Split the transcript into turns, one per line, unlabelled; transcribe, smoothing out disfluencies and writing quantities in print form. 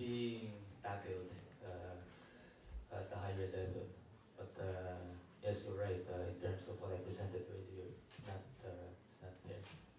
being tackled at the higher level. But yes, you're right. In terms of what I presented earlier, it's not there.